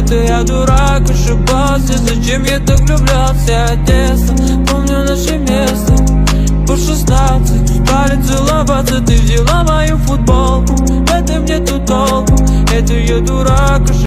Это я дурак, ошибался. Зачем я так влюблялся? Одесса, помню наше место. По 16 стали целоваться. Ты взяла мою футболку, в этом нету толку. Это я дурак,